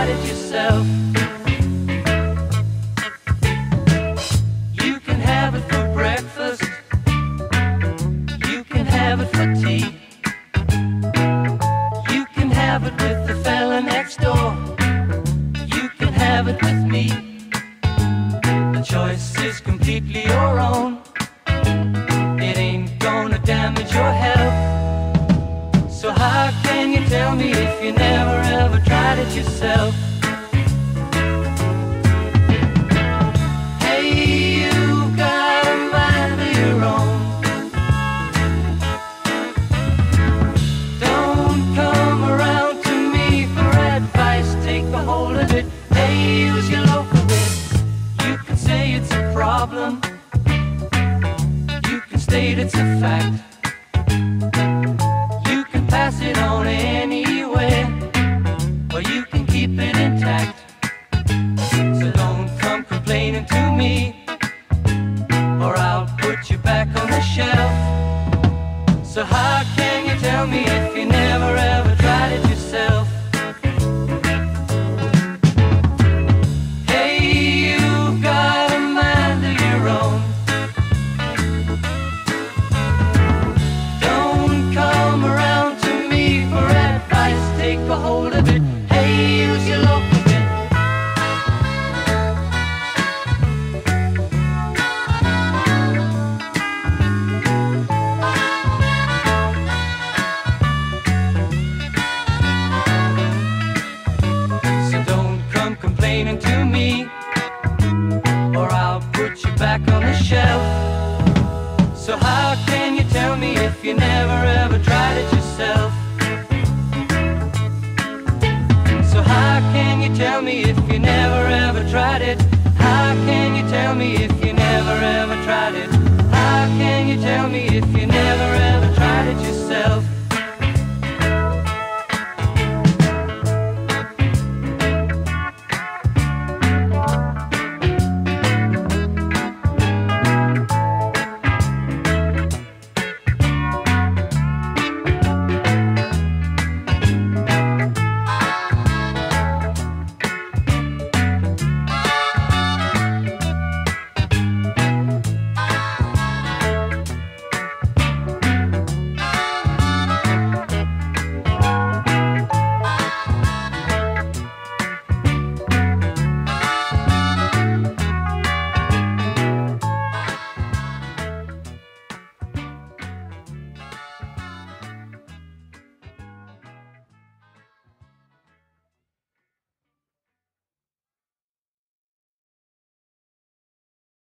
tried it yourself. You can have it for breakfast, you can have it for tea, you can have it with the fella next door, you can have it with me. The choice is completely your own. It ain't gonna damage your health. So how can you tell me if you never ever tried it yourself? Hey, you've got a mind of your own. Don't come around to me for advice, take a hold of it. Hey, use your local wit. You can say it's a problem, you can state it's a fact, you can pass it on anywhere, or you can keep it intact. So don't come complaining to me, or I'll put you back on the shelf. So how can you tell me if you never ever tried it yourself? Hey, you've got a mind of your own. Don't come around to me for advice, take a hold of it. Hey, use your local wit. So don't come complaining to me, or I'll put you back on the shelf. So how can you tell me if you never ever tried it yourself? So how can you tell me if you never ever tried it? How can